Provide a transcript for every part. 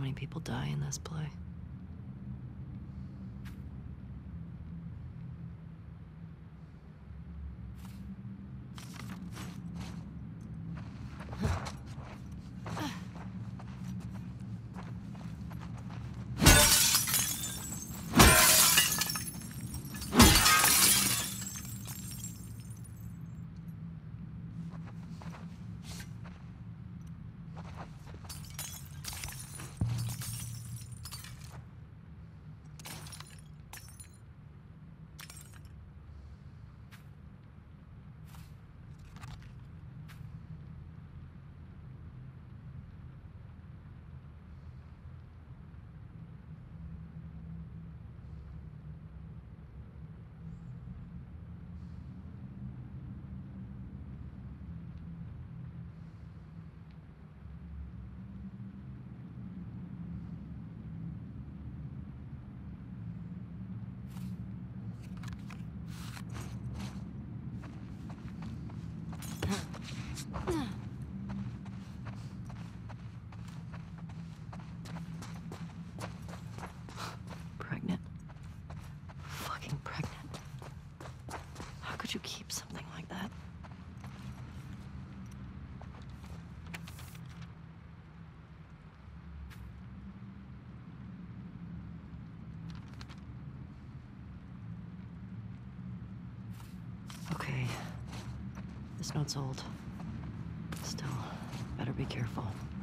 many people die in this play. Pregnant? Fucking pregnant. How could you keep something like that? Okay. This note's old. Still, better be careful.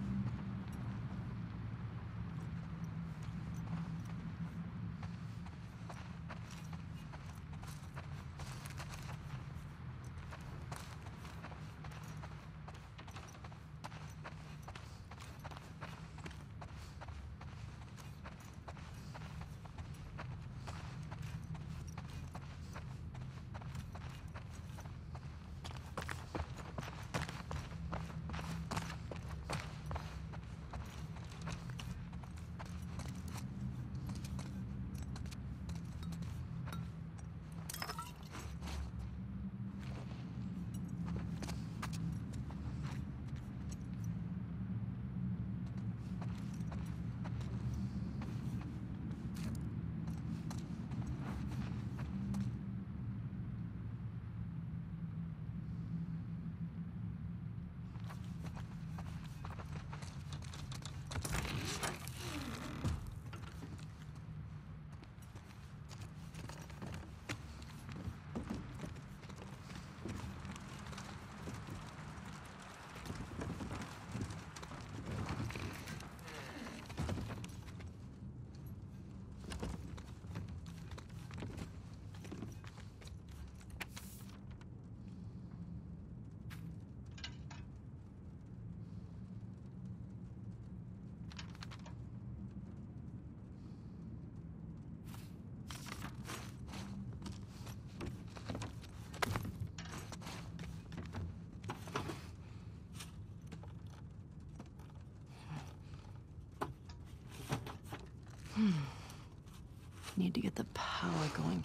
Need to get the power going.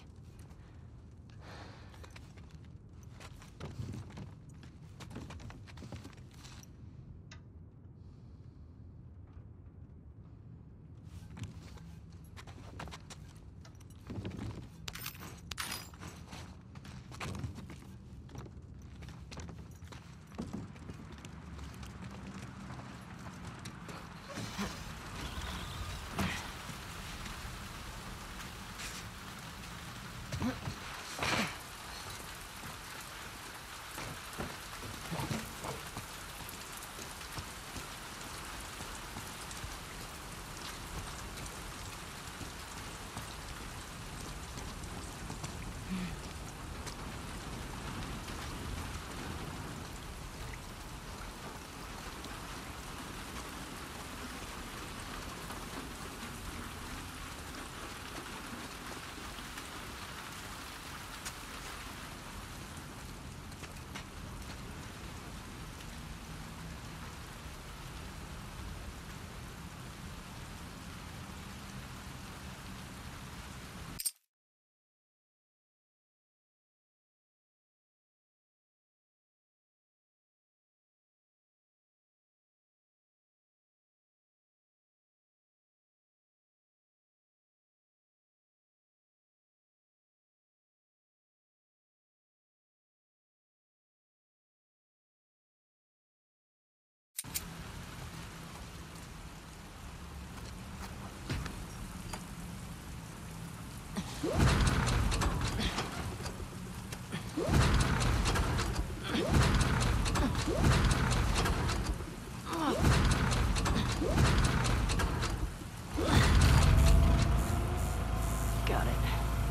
Got it.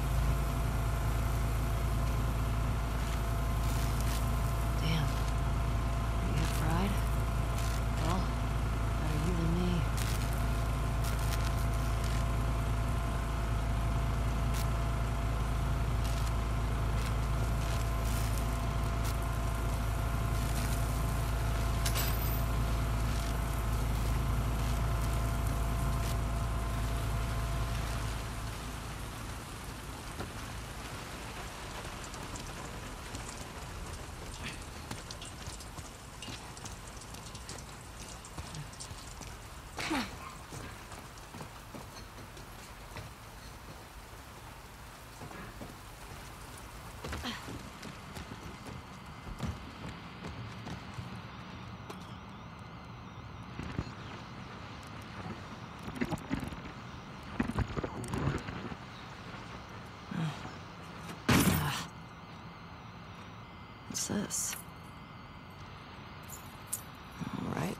Damn. You get fried? Well, better you than me. What's this? All right.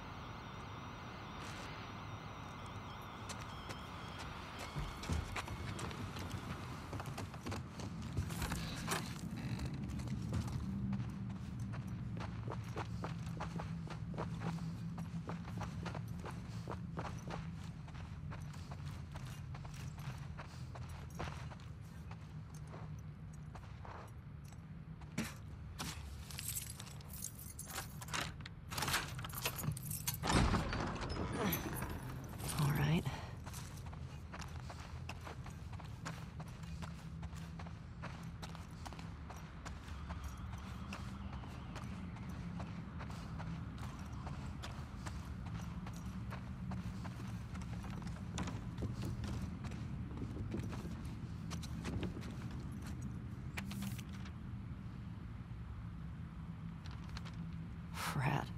All right. Rat.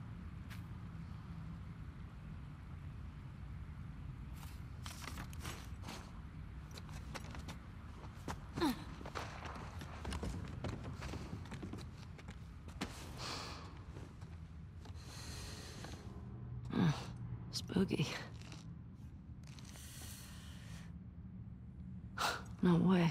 Spooky. No way.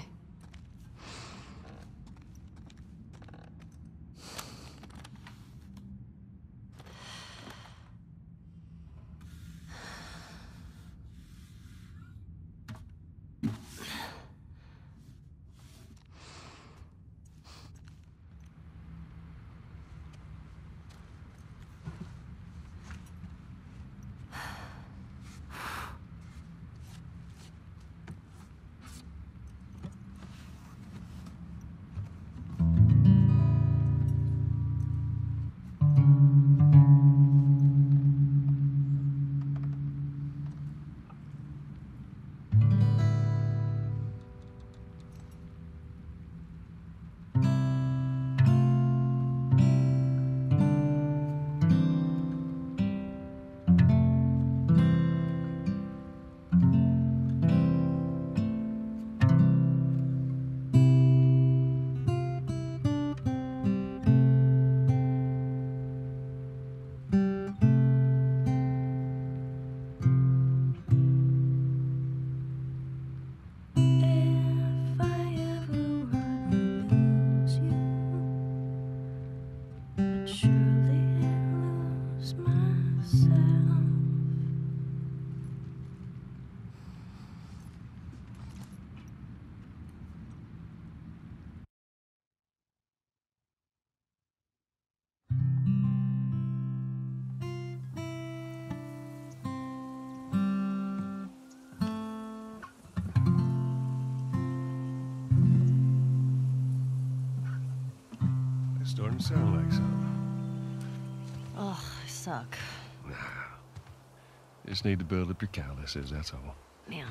Starting to sound like something. Ugh, I suck. Nah. Just need to build up your calluses, that's all. Yeah.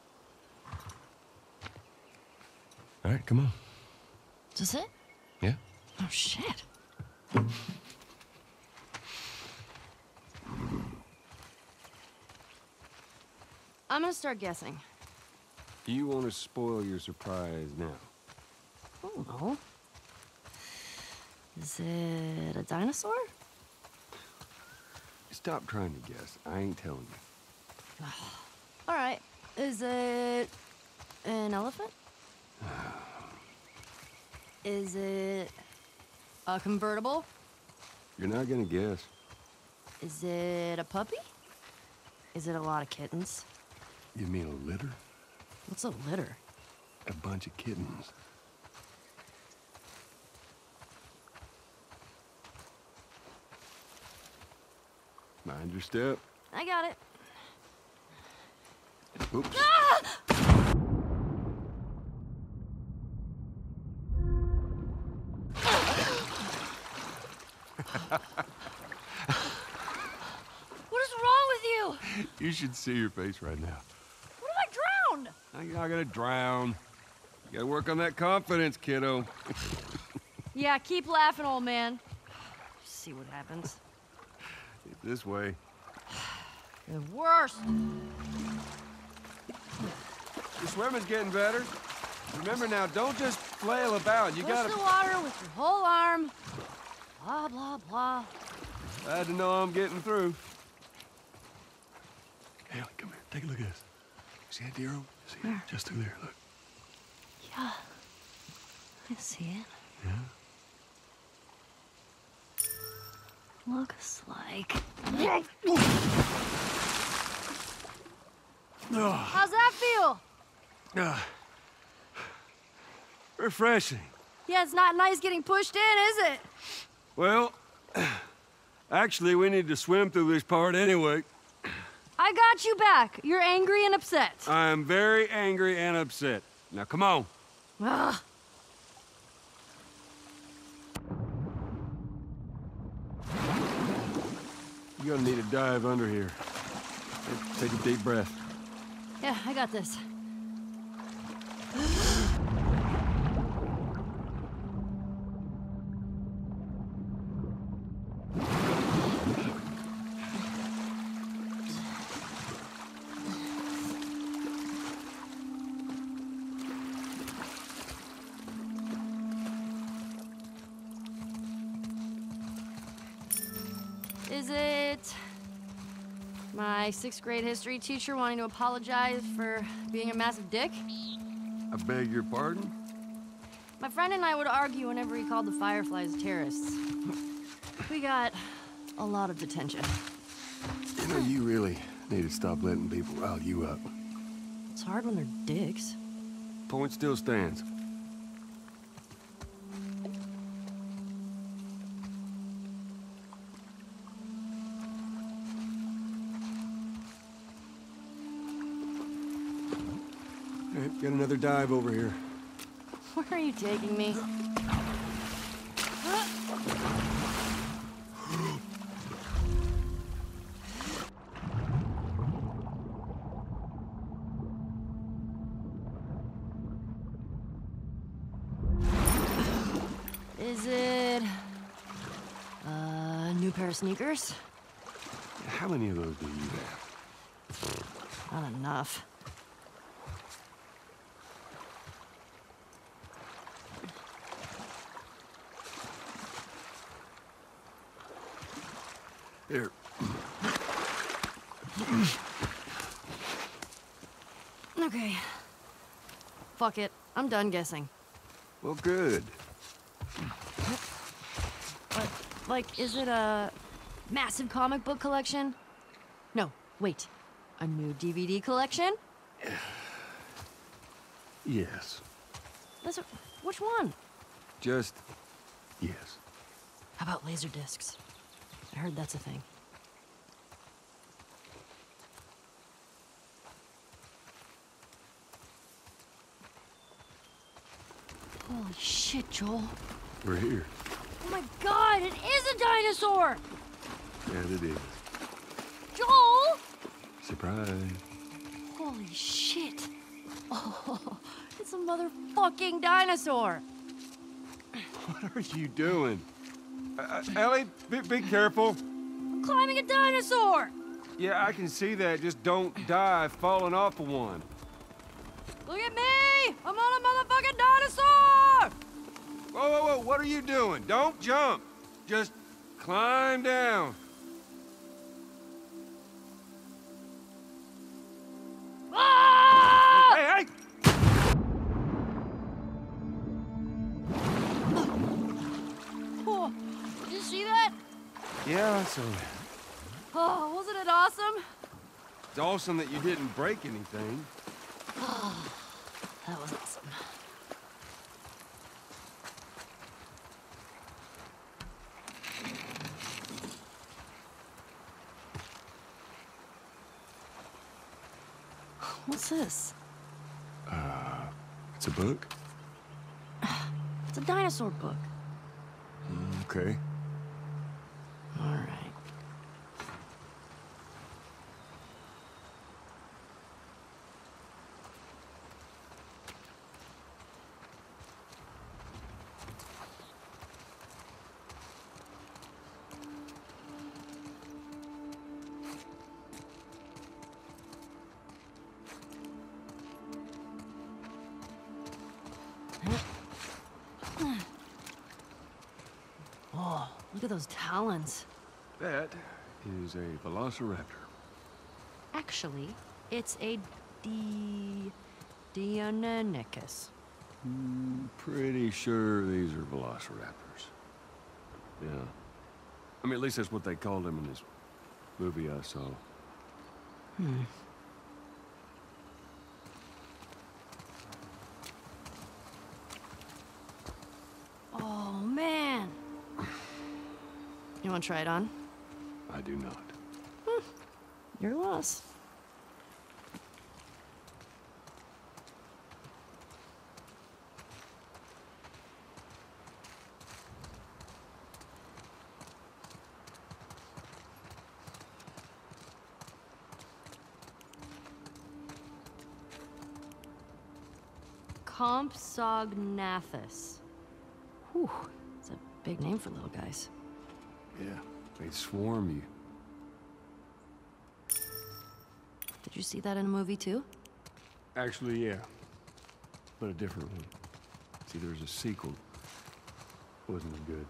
All right, come on. Is this it? Yeah? Oh, shit. I'm gonna start guessing. You want to spoil your surprise now? Oh, no. Is it a dinosaur? Stop trying to guess. I ain't telling you. All right. Is it an elephant? Is it a convertible? You're not gonna guess. Is it a puppy? Is it a lot of kittens? You mean a litter? What's a litter? A bunch of kittens. Mind your step. I got it. Oops. What is wrong with you? You should see your face right now. What if I drowned? You're not gonna drown. You gotta work on that confidence, kiddo. Yeah, keep laughing, old man. See what happens. This way. You're the worst. Your swimming's getting better. Remember now, don't just flail about. You Push gotta... the water with your whole arm. Blah, blah, blah. Glad to know I'm getting through. Haley, come here. Take a look at this. See that deer? See it? Where? Just through there. Look. Yeah, I see it. Yeah? Looks like... Oh, How's that feel? refreshing. Yeah, it's not nice getting pushed in, is it? Well, actually, we need to swim through this part anyway. I got you back. You're angry and upset. I am very angry and upset. Now, come on. Ugh. You're gonna need a dive under here. Take a deep breath. Yeah, I got this. Is it my 6th grade history teacher wanting to apologize for being a massive dick? I beg your pardon? My friend and I would argue whenever he called the Fireflies terrorists. We got a lot of detention. You know, you really need to stop letting people rile you up. It's hard when they're dicks. Point still stands. All right, got another dive over here. Where are you taking me? Is it a new pair of sneakers? How many of those do you have? Not enough. Here. Okay. Fuck it. I'm done guessing. Well, good. But, like, is it a massive comic book collection? No, wait. A new DVD collection? Yes. Which one? Just yes. How about laser discs? I heard that's a thing. Holy shit, Joel. We're here. Oh my god, it is a dinosaur! Yeah, it is. Joel! Surprise. Holy shit. Oh, it's a motherfucking dinosaur. What are you doing? Ellie, be careful. I'm climbing a dinosaur! Yeah, I can see that. Just don't die falling off of one. Look at me! I'm on a motherfucking dinosaur! Whoa, whoa, whoa, what are you doing? Don't jump. Just climb down. Ah! Hey, hey! Oh, did you see that? Yeah, I saw it. Oh, wasn't it awesome? It's awesome that you didn't break anything. That was awesome. What's this? It's a book? It's a dinosaur book. Okay. All right. Oh, look at those talons. That is a velociraptor. Actually, it's a Deinonychus. Pretty sure these are velociraptors. Yeah. I mean, at least that's what they called them in this movie I saw. Oh, man. You want to try it on? I do not. Your loss. Compsognathus. Whew, it's a big name for little guys. Yeah, they swarm you. Did you see that in a movie too? Actually, yeah. But a different one. See, there's a sequel. Wasn't as good.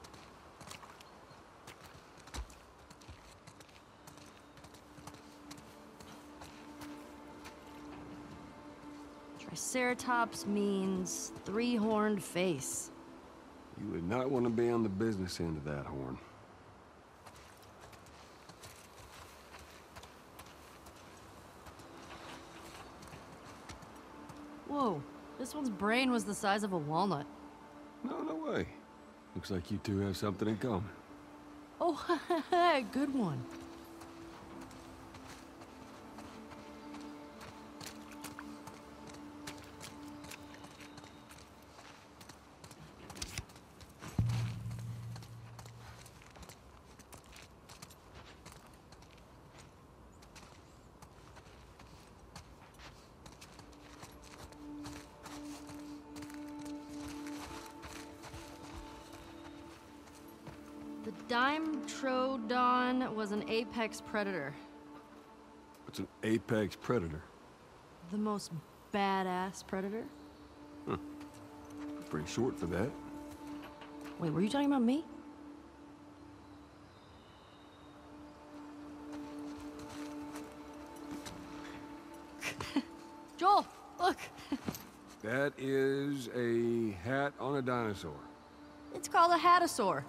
Triceratops means three-horned face. You would not want to be on the business end of that horn. Whoa, this one's brain was the size of a walnut. No, no way. Looks like you two have something in common. Oh, good one. The Dimetrodon was an apex predator. What's an apex predator? The most badass predator. Pretty short for that. Wait, were you talking about me? Joel, look. That is a hat on a dinosaur. It's called a hatasaur.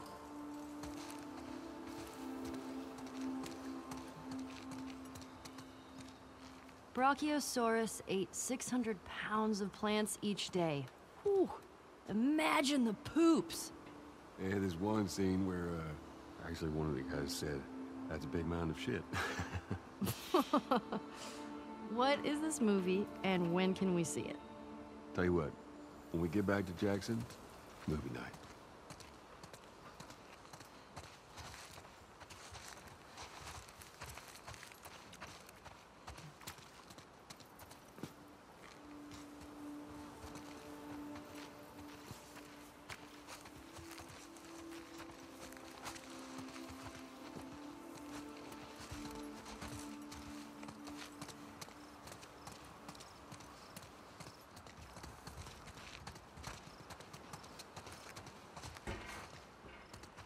Brachiosaurus ate 600 pounds of plants each day. Whew. Imagine the poops. Yeah, there's one scene where, actually one of the guys said, that's a big mound of shit. What is this movie, and when can we see it? Tell you what, when we get back to Jackson, movie night.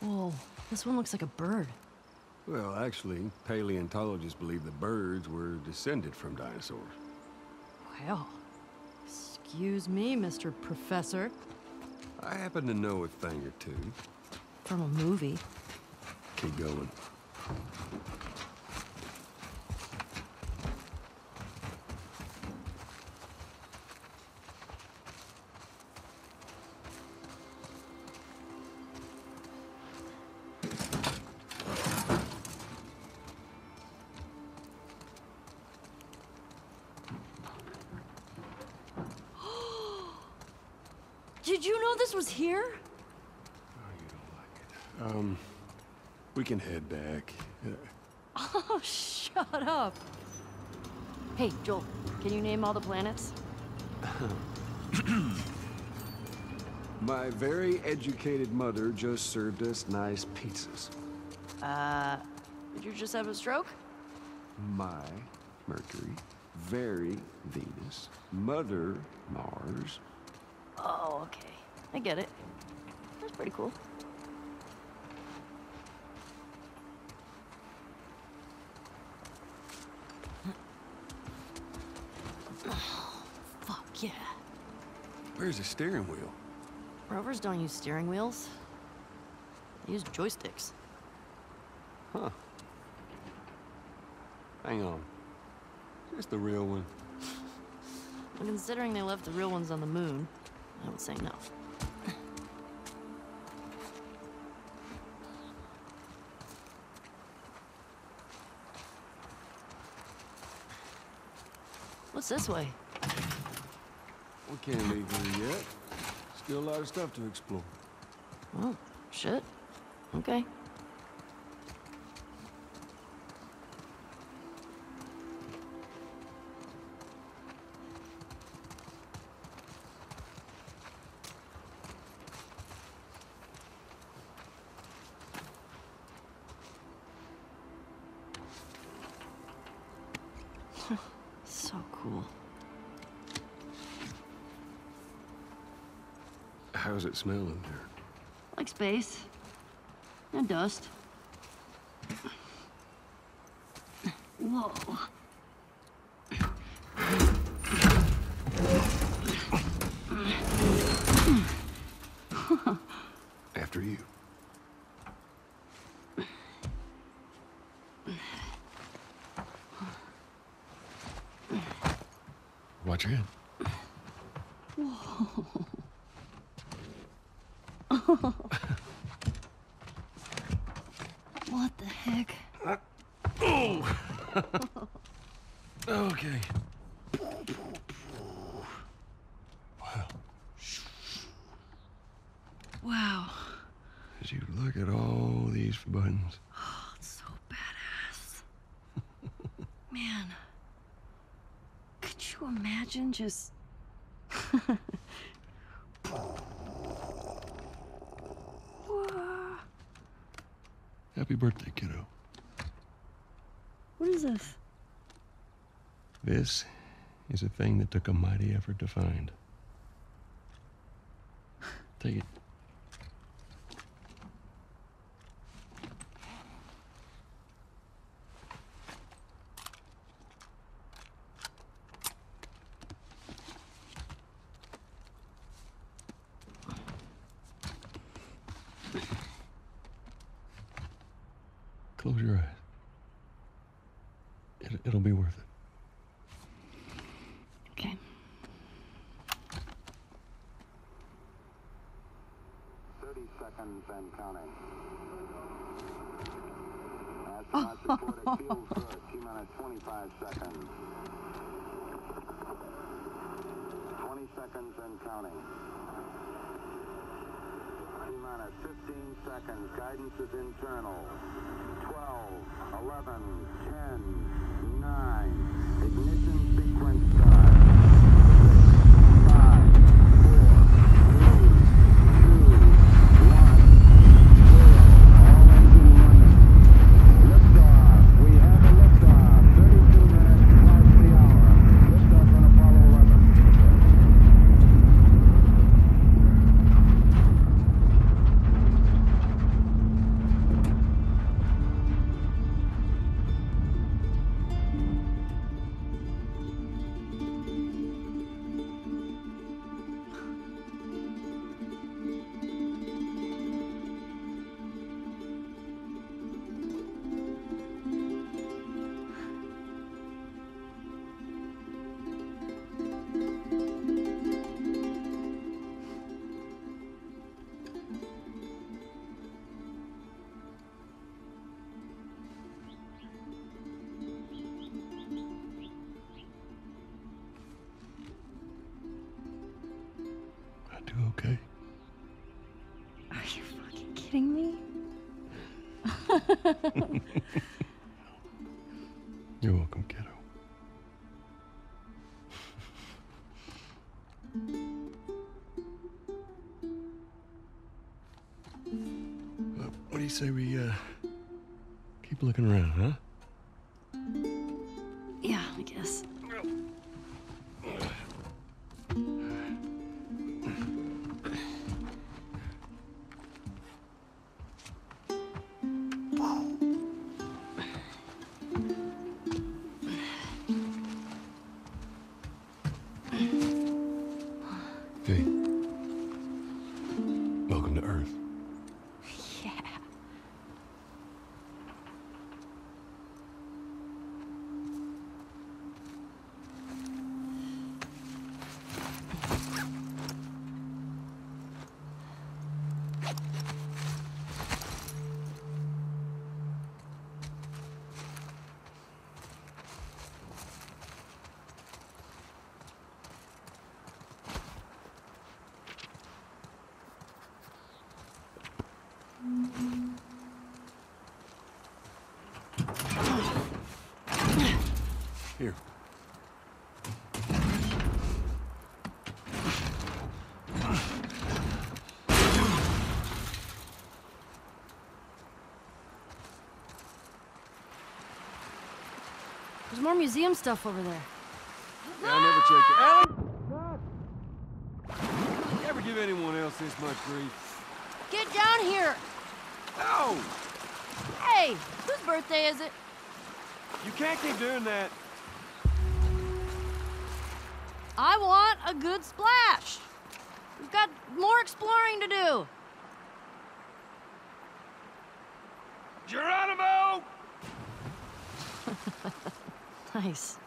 Whoa, this one looks like a bird. Well, actually, paleontologists believe the birds were descended from dinosaurs. Well, excuse me, Mr. Professor. I happen to know a thing or two. From a movie. Keep going. Did you know this was here? Oh, you don't like it. We can head back. Oh, shut up. Hey, Joel, can you name all the planets? My very educated mother just served us nice pizzas. Did you just have a stroke? My Mercury, very Venus, Mother Mars. Oh, okay. I get it. That's pretty cool. Oh, fuck yeah. Where's the steering wheel? Rovers don't use steering wheels. They use joysticks. Huh. Hang on. Is this the real one? Well, considering they left the real ones on the moon, I would say no. What's this way? We can't leave here yet. Still a lot of stuff to explore. Oh, shit. Okay. So cool. How's it smell in there? Like space. And dust. Whoa. After you. Watch your head. Whoa. What the heck? Oh! Okay. Wow. Wow. As you look at all these buttons. Oh, it's so badass. Man. Could you imagine just... Happy birthday, kiddo. What is this? This is a thing that took a mighty effort to find. Take it. Close your eyes. It'll be worth it. Okay. 30 seconds and counting. Astronauts report it feels good. T-minus 25 seconds. 20 seconds and counting. T-minus 15 seconds. Guidance is internal. 12, 11, 10, 9. Ignition sequence start. 5, 4, 3, 2, 1, 0. All engine running. Liftoff. We have a liftoff. 32 minutes past the hour. Liftoff on Apollo 11. You're welcome, kiddo. What do you say we keep looking around, huh? Yeah, I guess. Hey. Welcome to Earth. Yeah. Here. There's more museum stuff over there. Yeah, I never checked it. Alan! You ever give anyone else this much grief? Get down here! No! Hey, whose birthday is it? You can't keep doing that. I want a good splash. We've got more exploring to do. Geronimo! Nice.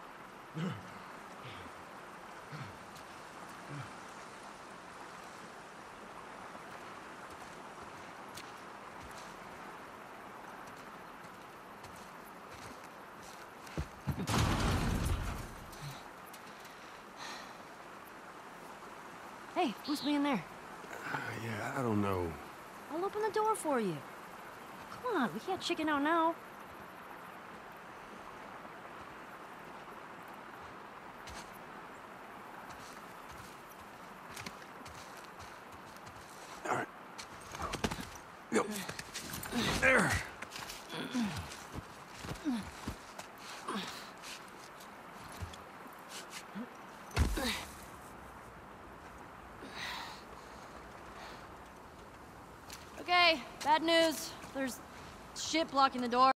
Hey, who's being there? Yeah, I don't know. I'll open the door for you. Come on, we can't chicken out now. All right. Go. There. Okay, bad news. There's shit blocking the door.